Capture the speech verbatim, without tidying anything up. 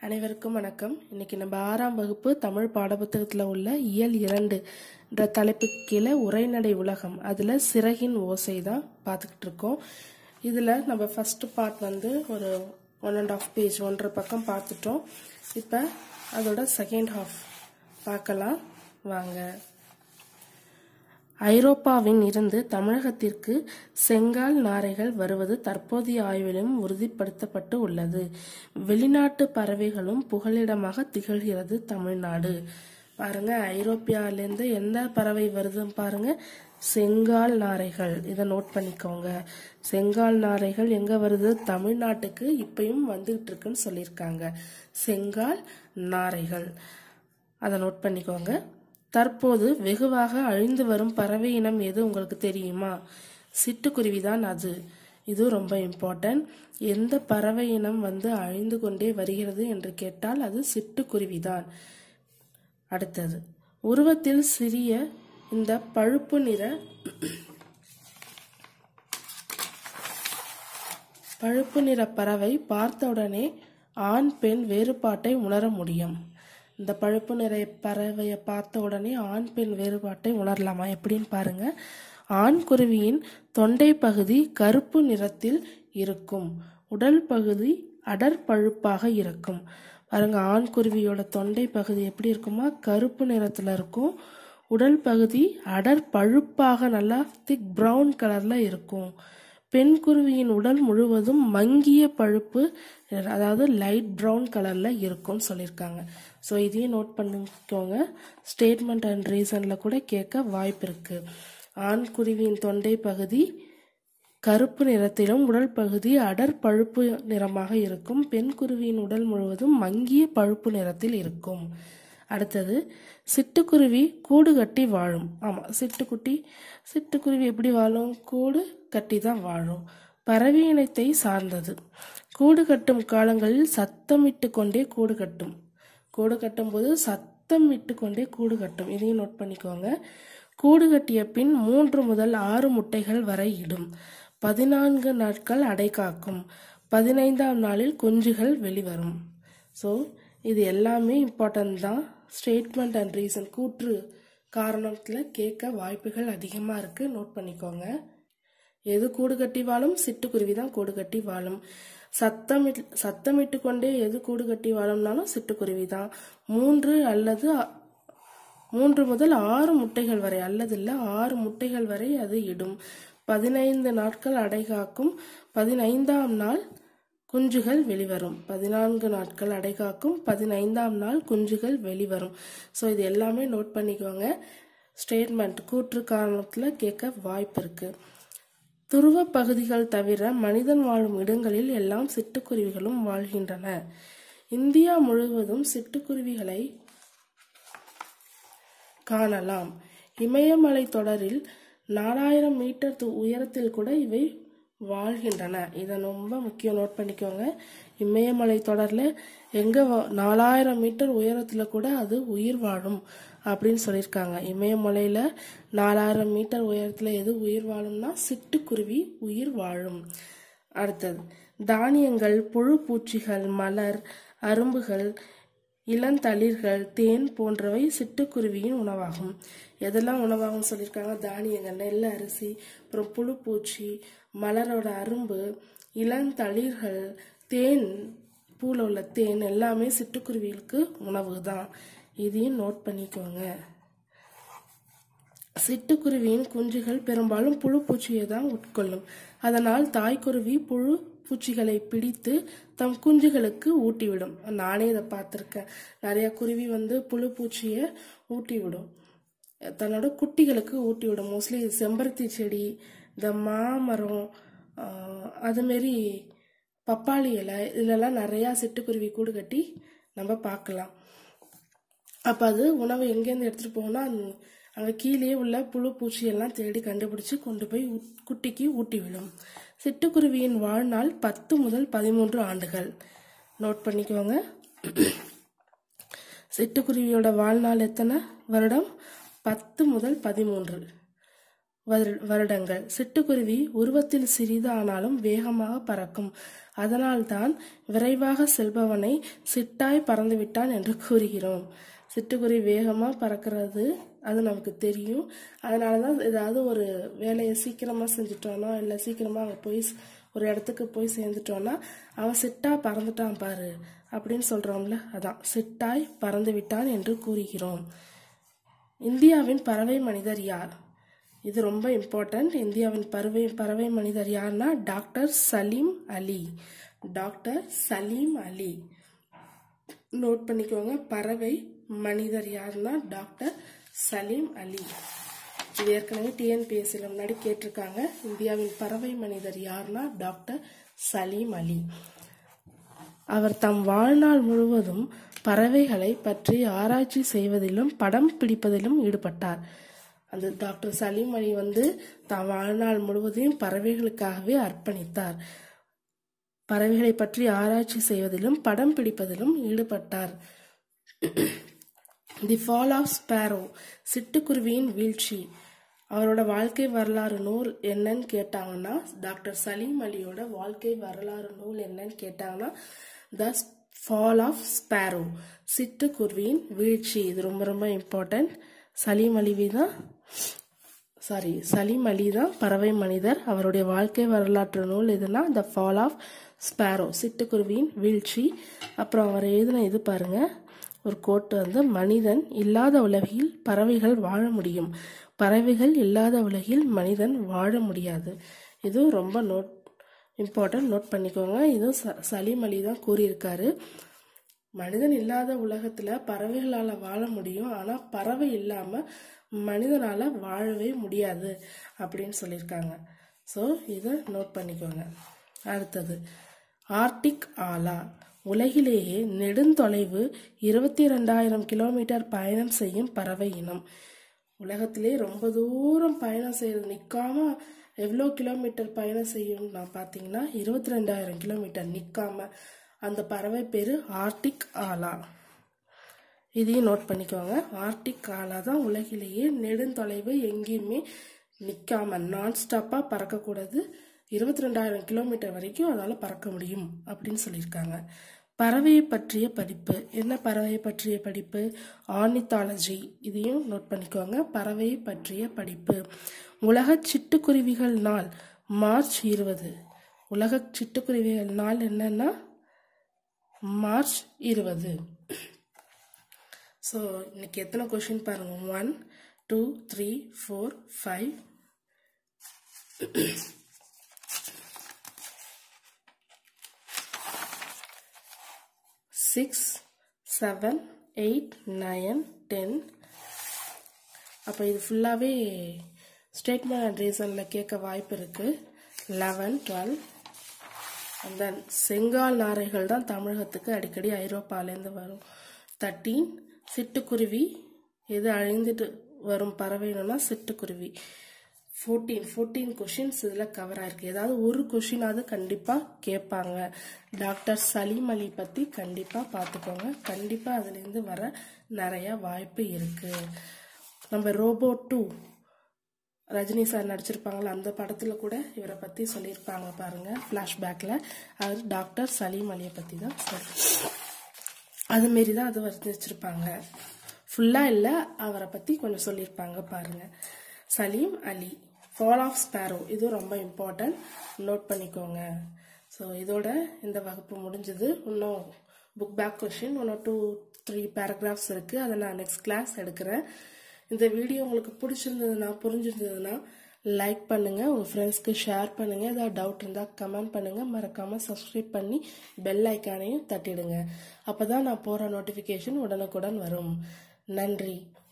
அனைவருக்கும் வணக்கம். இன்னைக்கு நம்ம ஆறாம் வகுப்பு தமிழ் பாடப்புத்தகத்தில் உள்ள இயல் இரண்டு என்ற தலைப்புக்கு கீழே உரைநடை உலகம் அதில் சிறகின் ஓசை தான் பார்த்துக்கிட்டு இருக்கோம். இதில் நம்ம ஃபர்ஸ்ட் பார்ட் வந்து ஒரு ஒன் அண்ட் ஆஃப் பேஜ் ஒன்றரை பக்கம் பார்த்துட்டோம். இப்போ அதோட செகண்ட் ஹாஃப் பார்க்கலாம் வாங்க. ஐரோப்பாவின் இருந்து தமிழகத்திற்கு செங்கால் நாரைகள் வருவது தற்போதைய ஆய்விலும் உறுதிப்படுத்தப்பட்டு உள்ளது. வெளிநாட்டு பறவைகளும் புகலிடமாக திகழ்கிறது தமிழ்நாடு. பாருங்க, ஐரோப்பியாவிலேருந்து எந்த பறவை வருதுன்னு பாருங்க, செங்கால் நாரைகள். இதை நோட் பண்ணிக்கோங்க. செங்கால் நாரைகள் எங்க வருது? தமிழ்நாட்டுக்கு இப்பயும் வந்துகிட்டு இருக்குன்னு சொல்லியிருக்காங்க. செங்கால் நாரைகள் அதை நோட் பண்ணிக்கோங்க. தற்போது வெகுவாக அழிந்து வரும் பறவை இனம் எது உங்களுக்கு தெரியுமா? சிட்டுக்குருவி தான் அது. இது ரொம்ப இம்பார்ட்டன்ட். எந்த பறவை இனம் வந்து அழிந்து கொண்டே வருகிறது என்று கேட்டால் அது சிட்டுக்குருவி தான். அடுத்தது, உருவத்தில் சிறிய இந்த பழுப்பு நிற பழுப்பு நிற பறவை பார்த்தவுடனே ஆண் பெண் வேறுபாட்டை உணர முடியும். இந்த பழுப்பு நிற பறவையை பார்த்த உடனே ஆண் பெண் வேறுபாட்டை உணரலாமா? எப்படின்னு பாருங்க. ஆண் குருவியின் தொண்டை பகுதி கருப்பு நிறத்தில் இருக்கும். உடல் பகுதி அடர் பழுப்பாக இருக்கும். பாருங்க, ஆண் குருவியோட தொண்டை பகுதி எப்படி இருக்குமா? கருப்பு நிறத்துல இருக்கும். உடல் பகுதி அடர் பழுப்பாக நல்லா திக் பிரவுன் கலர்ல இருக்கும். பெண் குருவியின் உடல் முழுவதும் மங்கிய பழுப்பு, அதாவது லைட் ப்ரௌன் கலர்ல இருக்கும்னு சொல்லியிருக்காங்க. ஸோ இதையும் நோட் பண்ணிக்கோங்க. ஸ்டேட்மெண்ட் அண்ட் ரீசன்ல கூட கேட்க வாய்ப்பு இருக்கு. ஆண் குருவியின் தொண்டை பகுதி கருப்பு நிறத்திலும் உடல் பகுதி அடர் பழுப்பு நிறமாக இருக்கும். பெண் குருவியின் உடல் முழுவதும் மங்கிய பழுப்பு நிறத்தில் இருக்கும். அடுத்தது, சிட்டுக்குருவி கூடு கட்டி வாழும். ஆமா, சிட்டுக்குட்டி சிட்டுக்குருவி எப்படி வாழும்? கூடு கட்டி தான் வாழும். பறவை இனத்தை சார்ந்தது. கூடு கட்டும் காலங்களில் சத்தமிட்டு கொண்டே கூடு கட்டும். கூடு கட்டும் போது சத்தம் இட்டு கொண்டே கூடு கட்டும். இதையும் நோட் பண்ணிக்கோங்க. கூடு கட்டிய பின் மூன்று முதல் ஆறு முட்டைகள் வரை இடும். பதினான்கு நாட்கள் அடை காக்கும். பதினைந்தாம் நாளில் குஞ்சுகள் வெளிவரும். ஸோ இது எல்லாமே இம்பார்ட்டன்ட் தான். ஸ்டேட்மெண்ட் அண்ட் ரீசன் கூற்று காரணத்தில் கேட்க வாய்ப்புகள் அதிகமாக இருக்கு. நோட் பண்ணிக்கோங்க. எது கூடு கட்டி வாழும்? சிட்டுக்குருவி தான் கூடு கட்டி வாழும். சத்தம் சத்தமிட்டு கொண்டே எது கூடு கட்டி வாழும்னாலும் சிட்டுக்குருவி தான். மூன்று அல்லது மூன்று முதல் ஆறு முட்டைகள் வரை, அல்லது இல்லை ஆறு முட்டைகள் வரை அது இடும். பதினைந்து நாட்கள் அடை காக்கும். பதினைந்தாம் நாள் குஞ்சுகள் வெளிவரும். பதினான்கு நாட்கள் அடை காக்கும். பதினைந்தாம் நாள் குஞ்சுகள் வெளிவரும். ஸோ இது எல்லாமே நோட் பண்ணிக்கோங்க. ஸ்டேட்மெண்ட் கூற்று காரணத்தில் கேட்க வாய்ப்பு இருக்கு. துருவ பகுதிகள் தவிர மனிதன் வாழும் இடங்களில் எல்லாம் சிட்டுக்குருவிகளும் வாழ்கின்றன. இந்தியா முழுவதும் சிட்டுக்குருவிகளை காணலாம். இமயமலை தொடரில் நாலாயிரம் மீட்டர் உயரத்தில் கூட இவை வாழ்கின்றன. இதை ரொம்ப முக்கியம், நோட் பண்ணிக்கோங்க. இமயமலை தொடர்ல எங்க நாலாயிரம் மீட்டர் உயரத்துல கூட அது உயிர் வாழும் அப்படின்னு சொல்லியிருக்காங்க. இமயமலையில நாலாயிரம் மீட்டர் உயரத்துல எது உயிர் வாழும்னா சிட்டுக்குருவி உயிர் வாழும். அடுத்தது, தானியங்கள், புழு பூச்சிகள், மலர், அரும்புகள், இளந்தளிர்கள், தேன் போன்றவை சிட்டுக்குருவியின் உணவாகும். எதெல்லாம் உணவாகும் சொல்லியிருக்காங்க? தானியங்கள், நெல், அரிசி, அப்புறம் புழு பூச்சி, மலரோட அரும்பு, இளந்தளிர்கள், தேன், பூல உள்ள தேன் எல்லாமே சிட்டுக்குருவிகளுக்கு உணவு தான். இதையும் நோட் பண்ணிக்கோங்க. சிட்டுக்குருவியின் குஞ்சுகள் பெரும்பாலும் புழு பூச்சியை தான் உட்கொள்ளும். அதனால் தாய்க்குருவி புழு பூச்சிகளை பிடித்து தம் குஞ்சுகளுக்கு ஊட்டிவிடும். நானே இதை பார்த்துருக்கேன். நிறைய குருவி வந்து புழு பூச்சியை ஊட்டிவிடும், தன்னோட குட்டிகளுக்கு ஊட்டிவிடும். மோஸ்ட்லி செம்பருத்தி செடி, இந்த மாமரம், அதுமாரி பப்பாளி இலை, இதெல்லாம் நிறையா சிட்டுக்குருவி கூடு கட்டி நம்ம பார்க்கலாம். அப்போ அது உணவை எங்கேருந்து எடுத்துகிட்டு போகணும்னா அங்கே கீழே உள்ள புழு பூச்சியெல்லாம் தேடி கண்டுபிடிச்சு கொண்டு போய் குட்டிக்கு ஊட்டி விடும். சிட்டுக்குருவியின் வாழ்நாள் பத்து முதல் பதிமூன்று ஆண்டுகள். நோட் பண்ணிக்கோங்க. சிட்டுக்குருவியோட வாழ்நாள் எத்தனை வருடம்? பத்து முதல் பதிமூன்று. வருடங்கள். சிட்டுக்குருவி உருவத்தில் சிறிது ஆனாலும் வேகமாக பறக்கும். அதனால்தான் விரைவாக செல்பவனை சிட்டாய் பறந்துவிட்டான் என்று கூறுகிறோம். சிட்டுக்குருவி வேகமாக பறக்கிறது அது நமக்கு தெரியும். அதனால தான் ஏதாவது ஒரு வேலையை சீக்கிரமாக செஞ்சுட்டோன்னா இல்லை சீக்கிரமாக அங்கே போய் ஒரு இடத்துக்கு போய் சேர்ந்துட்டோன்னா அவன் சிட்டா பறந்துட்டான் பாரு அப்படின்னு சொல்கிறோம்ல, அதான் சிட்டாய் பறந்து விட்டான் என்று கூறுகிறோம். இந்தியாவின் பறவை மனிதர் யார்? இது ரொம்ப இம்பார்ட்டன்ட். இந்தியாவின் பறவை பறவை மனிதர் யார்னா doctor Salim Ali. Doctor Salim Ali note பண்ணிக்கோங்க. பறவை மனிதர் யாருன்னா டாக்டர் சலீம் அலி. இது ஏற்கனவே டிஎன்பிஎஸ்சியில் முன்னாடி கேட்டிருக்காங்க. இந்தியாவின் பறவை மனிதர் யாருன்னா டாக்டர் சலீம் அலி. அவர் தம் வாழ்நாள் முழுவதும் பறவைகளை பற்றி ஆராய்ச்சி செய்வதிலும் படம் பிடிப்பதிலும் ஈடுபட்டார். அந்த டாக்டர் சலீம் அலி வந்து தம் வாழ்நாள் முழுவதையும் பறவைகளுக்காகவே அர்ப்பணித்தார். பறவைகளை பற்றி ஆராய்ச்சி செய்வதிலும் படம் பிடிப்பதிலும் ஈடுபட்டார். தி ஃபால் ஆஃப் ஸ்பேரோ, சிட்டுக்குருவியின் வீழ்ச்சி. அவரோட வாழ்க்கை வரலாறு நூல் என்னன்னு கேட்டாங்கன்னா டாக்டர் சலீம் அலியோட வாழ்க்கை வரலாறு நூல் என்னன்னு கேட்டாங்கன்னா த ஃபால் ஆஃப் ஸ்பேரோ, சிட்டுக்குருவியின் வீழ்ச்சி. இது ரொம்ப ரொம்ப இம்பார்ட்டன்ட். சலீம் அலி தான் சாரி சலீம் அலி தான் பறவை மனிதர். அவருடைய வாழ்க்கை வரலாற்று நூல் எதுனா த ஃபால் ஆஃப் ஸ்பேரோ, சிட்டுக்குருவியின் வீழ்ச்சி. அப்புறம் அவர் எழுதின இது பாருங்க, ஒரு கோட்டு வந்து மனிதன் இல்லாத உலகில் பறவைகள் வாழ முடியும், பறவைகள் இல்லாத உலகில் மனிதன் வாழ முடியாது. இது ரொம்ப நோட் இம்பார்ட்டன்ட், நோட் பண்ணிக்கோங்க. இதுவும் ச சலீம் அலி தான் கூறியிருக்காரு. மனிதன் இல்லாத உலகத்துல பறவைகளால வாழ முடியும், ஆனா பறவை இல்லாம மனிதனால வாழவே முடியாது அப்படின்னு சொல்லியிருக்காங்க. ஸோ இதை நோட் பண்ணிக்கோங்க. அடுத்தது ஆர்டிக் ஆலா. உலகிலேயே நெடுந்தொலைவு இருபத்தி ரெண்டாயிரம் கிலோமீட்டர் பயணம் செய்யும் பறவை இனம். உலகத்திலே ரொம்ப தூரம் பயணம் செய்யறது நிற்காம எவ்வளோ கிலோமீட்டர் பயணம் செய்யும் நான் பார்த்தீங்கன்னா இருபத்தி ரெண்டாயிரம் கிலோமீட்டர் நிற்காம. அந்த பறவை பேரு ஆர்டிக் ஆலா. இதையும் நோட் பண்ணிக்கோங்க. ஆர்டிக் ஆலா தான் உலகிலேயே நெடுந்தொலைவு எங்கேயுமே நிற்காம நான் ஸ்டாப்பா பறக்கக்கூடாது, இருபத்தி ரெண்டாயிரம் கிலோமீட்டர் வரைக்கும் அதால பறக்க முடியும் அப்படின்னு சொல்லியிருக்காங்க. பறவையை பற்றிய படிப்பு. என்ன பறவையை பற்றிய படிப்பு? ஆர்னித்தாலஜி. இதையும் நோட் பண்ணிக்கோங்க. பறவையை பற்றிய படிப்பு. உலக சிட்டுக்குருவிகள் நாள் மார்ச் இருபது. உலக சிட்டுக்குருவிகள் நாள் என்னன்னா மார்ச் இருபது. ஸோ இன்னைக்கு எத்தனை கொஸ்டின் பாருங்க, one two three four five six seven eight nine ten. அப்போ இது ஃபுல்லாகவே ஸ்டேட்மெண்ட் அண்ட் ரீசனில் கேட்க வாய்ப்பு இருக்குது. Eleven twelve. அந்த செங்கால் நாரைகள் தான் தமிழகத்துக்கு அடிக்கடி ஐரோப்பாலேருந்து வரும். தேர்ட்டீன். சிட்டுக்குருவி எது அழிந்துட்டு வரும் பறவைனா சிட்டுக்குருவி. ஃபோர்டீன் ஃபோர்டீன் கொஷின்ஸ் இதில் கவர் ஆயிருக்கு. ஏதாவது ஒரு கொஷினாவது கண்டிப்பாக கேட்பாங்க. டாக்டர் சலீம் அலி பற்றி கண்டிப்பாக பார்த்துக்கோங்க. கண்டிப்பாக அதுலேருந்து வர நிறைய வாய்ப்பு இருக்குது. நம்ம ரோபோ டூ ரஜினி சார் நடிச்சிருப்பாங்களா, அந்த படத்தில் கூட இவரை பற்றி சொல்லியிருப்பாங்க பாருங்க ஃப்ளாஷ்பேக்கில். அது டாக்டர் சலீம் அலியை பற்றி தான் அதுமாரி தான் அது வச்சிருப்பாங்க. ஃபுல்லாக இல்லை, அவரை பற்றி கொஞ்சம் சொல்லியிருப்பாங்க பாருங்க. Salim Ali. Fall of sparrow இதுவும் ரொம்ப இம்பார்ட்டன்ட், நோட் பண்ணிக்கோங்க. ஸோ இதோட இந்த வகுப்பு முடிஞ்சது. இன்னும் புக் பேக் கொஷின் இன்னும் டூ த்ரீ பேராகிராஃப்ஸ் இருக்குது. அதை நான் நெக்ஸ்ட் கிளாஸ் எடுக்கிறேன். இந்த வீடியோ உங்களுக்கு பிடிச்சிருந்ததுன்னா புரிஞ்சிருந்ததுன்னா லைக் பண்ணுங்கள், உங்கள் ஃப்ரெண்ட்ஸ்க்கு ஷேர் பண்ணுங்கள். ஏதாவது டவுட் இருந்தால் கமெண்ட் பண்ணுங்கள். மறக்காமல் சப்ஸ்கிரைப் பண்ணி பெல் ஐக்கானையும் தட்டிடுங்க. அப்போ தான் நான் போகிற நோட்டிஃபிகேஷன் உடனுக்குடன் வரும். நன்றி.